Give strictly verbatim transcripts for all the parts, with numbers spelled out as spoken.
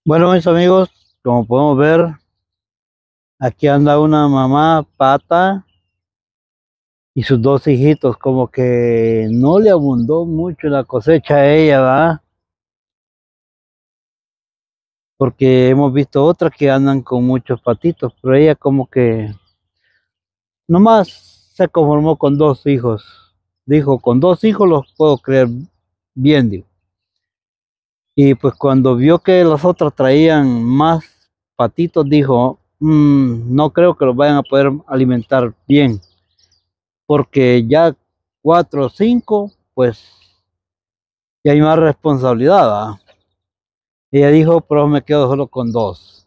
Bueno, mis amigos, como podemos ver, aquí anda una mamá pata y sus dos hijitos, como que no le abundó mucho la cosecha a ella, ¿va? Porque hemos visto otras que andan con muchos patitos, pero ella como que nomás se conformó con dos hijos. Dijo, con dos hijos los puedo creer bien, digo. Y pues cuando vio que las otras traían más patitos, dijo, "Mm, no creo que los vayan a poder alimentar bien, porque ya cuatro o cinco, pues ya hay más responsabilidad, ¿va?". Ella dijo, pero me quedo solo con dos.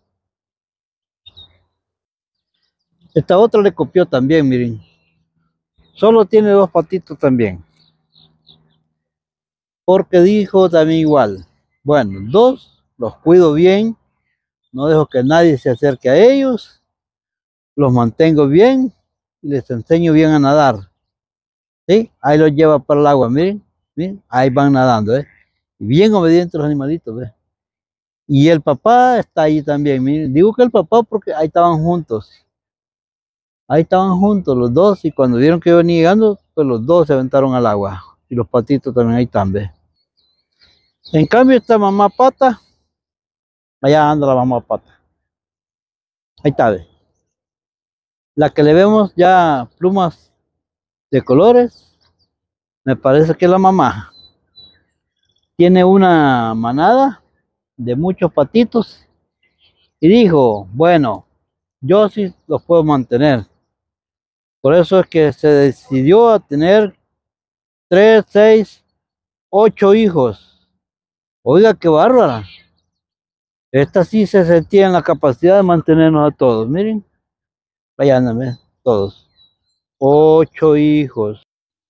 Esta otra le copió también, miren. Solo tiene dos patitos también. Porque dijo también igual. Bueno, dos, los cuido bien, no dejo que nadie se acerque a ellos, los mantengo bien y les enseño bien a nadar. ¿Sí? Ahí los lleva para el agua, miren, miren, ahí van nadando, ¿eh? Y bien obedientes los animalitos, ¿ves? Y el papá está ahí también. Miren, digo que el papá porque ahí estaban juntos. Ahí estaban juntos los dos y cuando vieron que yo venía llegando, pues los dos se aventaron al agua. Y los patitos también ahí están, ¿ves? En cambio esta mamá pata, allá anda la mamá pata. Ahí está, ¿ves? La que le vemos ya plumas de colores, me parece que es la mamá. Tiene una manada de muchos patitos y dijo, bueno, yo sí los puedo mantener. Por eso es que se decidió a tener tres, seis, ocho hijos. Oiga, qué bárbara. Esta sí se sentía en la capacidad de mantenernos a todos. Miren, vayan todos. Ocho hijos.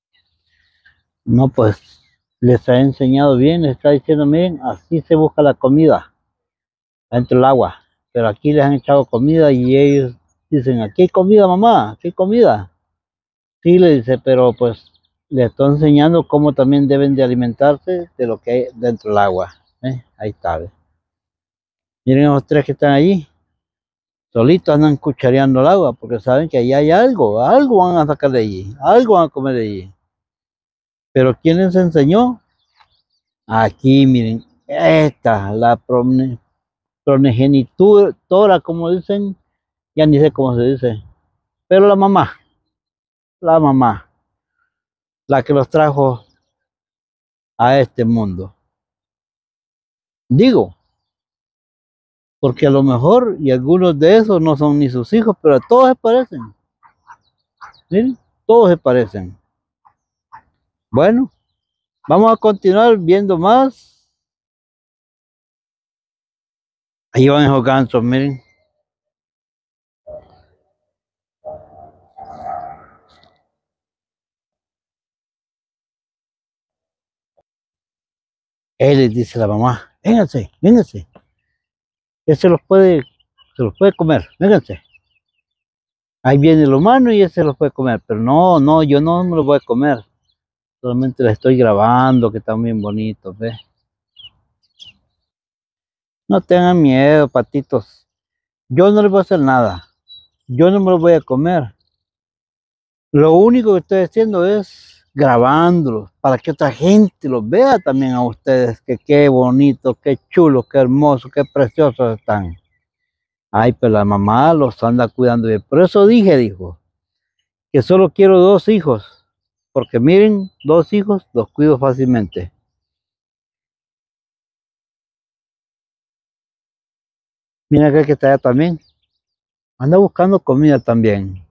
No, pues les ha enseñado bien, les está diciendo, miren, así se busca la comida dentro del agua. Pero aquí les han echado comida y ellos dicen, aquí hay comida, mamá, aquí hay comida. Sí, le dice, pero pues le estoy enseñando cómo también deben de alimentarse de lo que hay dentro del agua. ¿Eh? Ahí está, ¿ves? Miren los tres que están allí, solitos andan cuchareando el agua porque saben que ahí hay algo, algo van a sacar de allí, algo van a comer de allí. Pero ¿quién les enseñó? Aquí, miren, esta, la prone- progenitora, como dicen, ya ni sé cómo se dice, pero la mamá, la mamá, la que los trajo a este mundo. Digo, porque a lo mejor, y algunos de esos no son ni sus hijos, pero todos se parecen. Miren, todos se parecen. Bueno, vamos a continuar viendo más. Ahí van esos gansos, miren. Él les dice a la mamá, vénganse, vénganse. Él se los puede, se los puede comer, vénganse. Ahí viene el humano y él se los puede comer, pero no, no, yo no me los voy a comer. Solamente les estoy grabando, que están bien bonitos, ¿ves? No tengan miedo, patitos. Yo no les voy a hacer nada. Yo no me los voy a comer. Lo único que estoy haciendo es grabándolos para que otra gente los vea también a ustedes, que qué bonito, qué chulo, qué hermoso, qué preciosos están. Ay, pero la mamá los anda cuidando bien. Por eso dije, dijo, que solo quiero dos hijos, porque miren, dos hijos los cuido fácilmente. Mira aquel que está allá también, anda buscando comida también.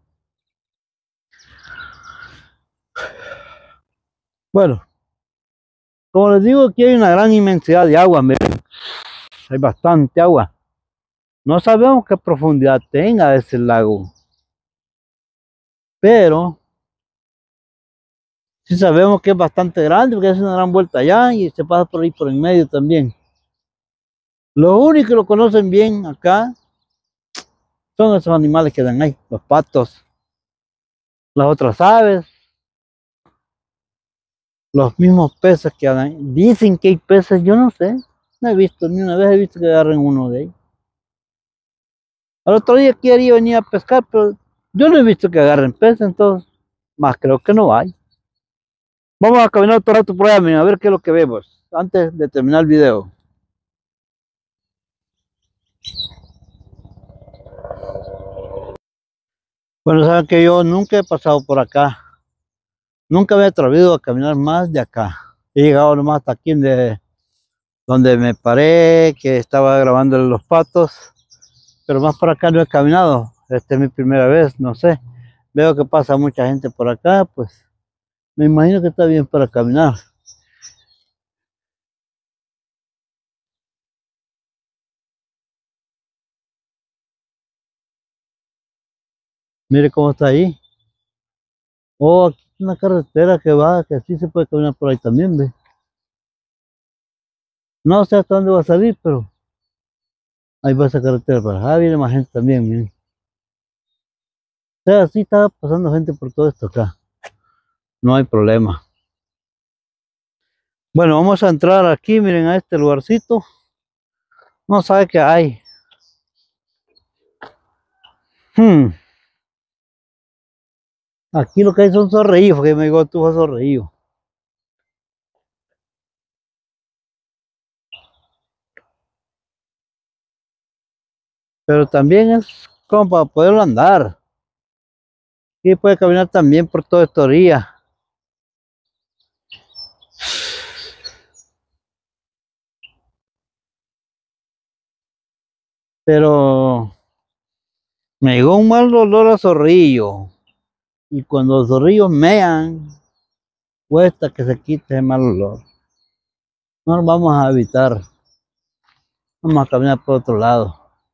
Bueno, como les digo, aquí hay una gran inmensidad de agua, miren, hay bastante agua. No sabemos qué profundidad tenga ese lago, pero sí sabemos que es bastante grande, porque hace una gran vuelta allá y se pasa por ahí por en medio también. Los únicos que lo conocen bien acá son esos animales que dan ahí, los patos, las otras aves, los mismos peces que andan. Dicen que hay peces, yo no sé, No he visto, ni una vez he visto que agarren uno de ahí. Al otro día quería venir a pescar, pero yo no he visto que agarren peces, entonces, más creo que no hay. Vamos a caminar otro rato por allá, miren, a ver qué es lo que vemos, antes de terminar el video. Bueno, saben que yo nunca he pasado por acá. Nunca me he atrevido a caminar más de acá. He llegado nomás hasta aquí donde, donde me paré, que estaba grabando los patos. Pero más por acá no he caminado. Esta es mi primera vez, no sé. Veo que pasa mucha gente por acá, pues me imagino que está bien para caminar. Mire cómo está ahí. Oh, aquí es una carretera que va, que así se puede caminar por ahí también, ve. No sé hasta dónde va a salir, pero ahí va esa carretera para acá. Viene más gente también, miren. O sea, así está pasando gente por todo esto acá. No hay problema. Bueno, vamos a entrar aquí, miren, a este lugarcito. No sabe qué hay. Hmm. Aquí lo que hay son zorrillos, porque me digo tú a zorrillos. Pero también es como para poderlo andar. Y puede caminar también por toda esta orilla. Pero me llegó un mal olor a zorrillo. Y cuando los zorrillos mean, cuesta que se quite ese mal olor. No lo vamos a evitar. Vamos a caminar por otro lado.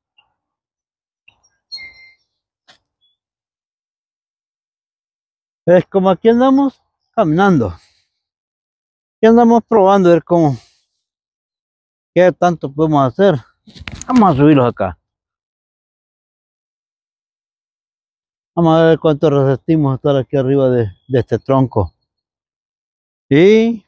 Es como aquí andamos caminando. Aquí andamos probando a ver cómo, qué tanto podemos hacer. Vamos a subirlos acá. Vamos a ver cuánto resistimos a estar aquí arriba de, de este tronco. Y...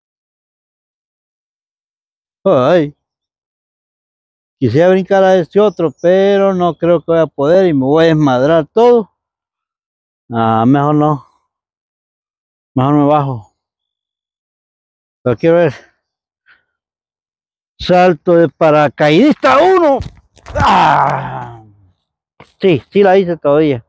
ay, quisiera brincar a este otro, pero no creo que voy a poder y me voy a desmadrar todo. Ah, mejor no. Mejor me bajo. Pero quiero ver. Salto de paracaidista uno. ¡Ah! Sí, sí la hice todavía.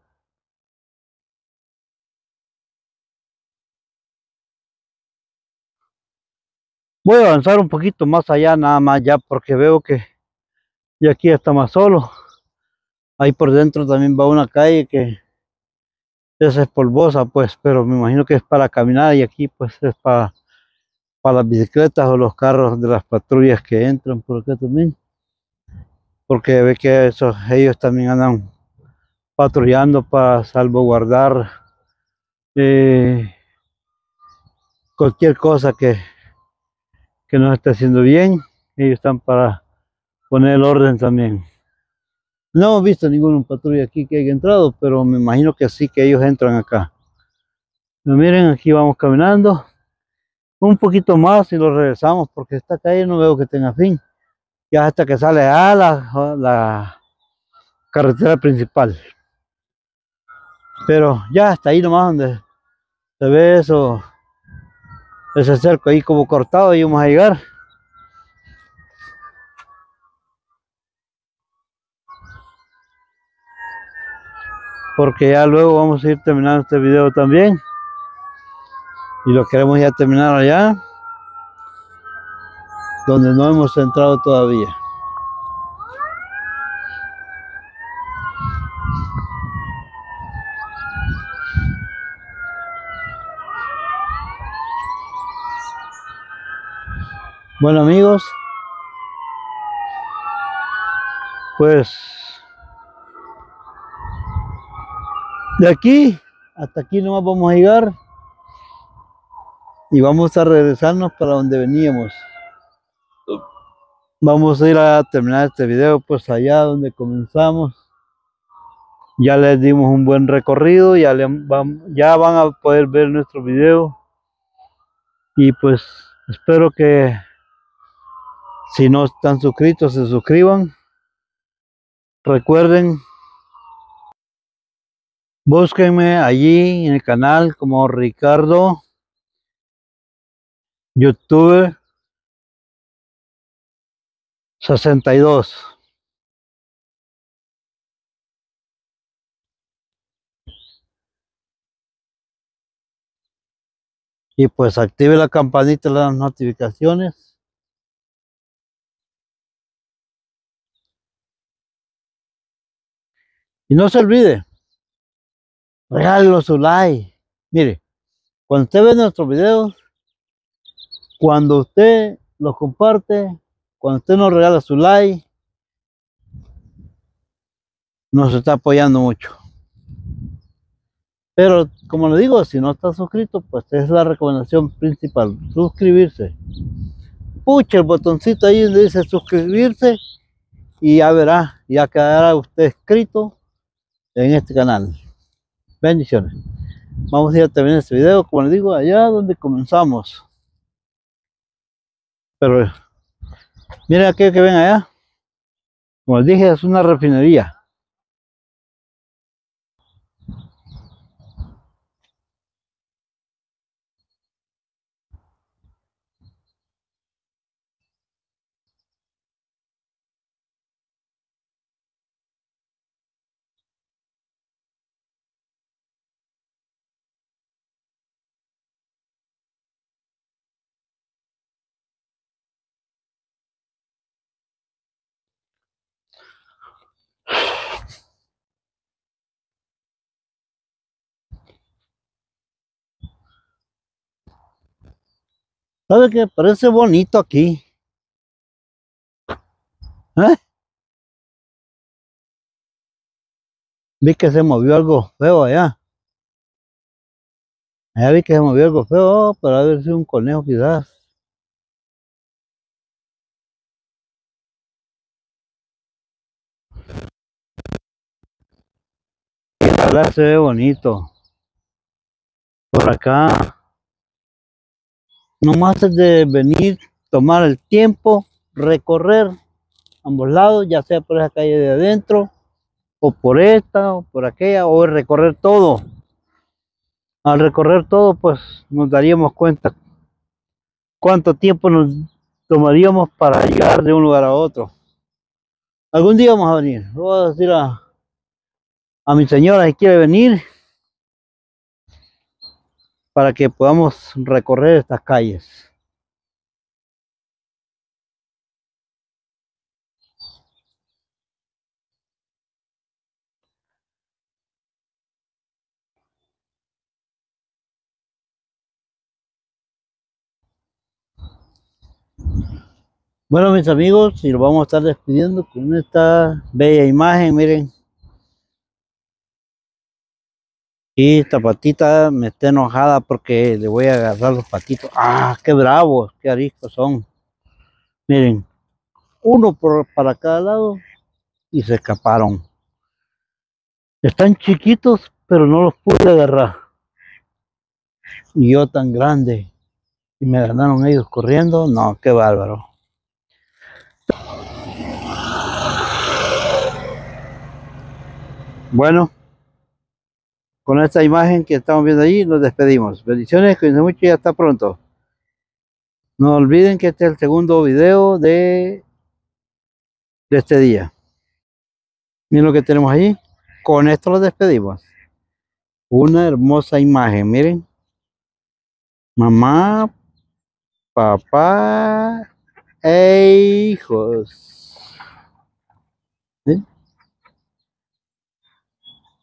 Voy a avanzar un poquito más allá, nada más ya, porque veo que ya aquí está más solo. Ahí por dentro también va una calle que esa es polvosa, pues, pero me imagino que es para caminar y aquí pues es para, para las bicicletas o los carros de las patrullas que entran por acá también. Porque ve que esos, ellos también andan patrullando para salvaguardar eh, cualquier cosa que, que no esté haciendo bien. Ellos están para poner el orden también. No hemos visto ninguna patrulla aquí que haya entrado, pero me imagino que sí, que ellos entran acá. Pero miren, aquí vamos caminando un poquito más y lo regresamos porque esta calle no veo que tenga fin. Ya hasta que sale a la, la carretera principal. Pero ya hasta ahí nomás donde se ve eso, ese cerco ahí como cortado y vamos a llegar. Porque ya luego vamos a ir terminando este video también. Y lo queremos ya terminar allá, donde no hemos entrado todavía. Bueno amigos, pues de aquí hasta aquí nomás vamos a llegar y vamos a regresarnos para donde veníamos. Vamos a ir a terminar este video pues allá donde comenzamos. Ya les dimos un buen recorrido, ya, le, ya van a poder ver nuestro video y pues espero que Si no están suscritos, se suscriban. Recuerden, búsquenme allí en el canal como Ricardo YouTube sesenta y dos. Y pues active la campanita de las notificaciones. Y no se olvide, regálelo su like. Mire, cuando usted ve nuestros videos, cuando usted los comparte, cuando usted nos regala su like, nos está apoyando mucho. Pero como le digo, si no está suscrito, pues es la recomendación principal, suscribirse. Pucha el botoncito ahí donde dice suscribirse y ya verá, ya quedará usted inscrito en este canal. Bendiciones. Vamos a ir a terminar este video, como les digo, allá donde comenzamos. Pero miren aquello que ven allá. Como les dije, es una refinería. ¿Sabe qué? Parece bonito aquí. ¿Eh? Vi que se movió algo feo allá. Allá vi que se movió algo feo, pero haber sido un conejo quizás. Ahora se ve bonito. Por acá. Nomás es de venir, tomar el tiempo, recorrer ambos lados, ya sea por esa calle de adentro, o por esta, o por aquella, o recorrer todo. Al recorrer todo, pues nos daríamos cuenta cuánto tiempo nos tomaríamos para llegar de un lugar a otro. Algún día vamos a venir. Voy a decir a, a mi señora si quiere venir para que podamos recorrer estas calles. Bueno, mis amigos, y lo vamos a estar despidiendo con esta bella imagen, miren. Y esta patita me está enojada porque le voy a agarrar los patitos. ¡Ah, qué bravos! ¡Qué ariscos son! Miren, uno por, para cada lado y se escaparon. Están chiquitos, pero no los pude agarrar. Y yo tan grande. Y me ganaron ellos corriendo. No, qué bárbaro. Bueno, con esta imagen que estamos viendo allí, nos despedimos. Bendiciones, cuídense mucho y hasta pronto. No olviden que este es el segundo video de, de este día. Miren lo que tenemos allí. Con esto nos despedimos. Una hermosa imagen, miren. Mamá, papá e hijos. ¿Sí?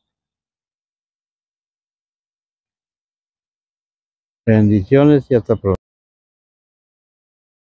Bendiciones y hasta pronto.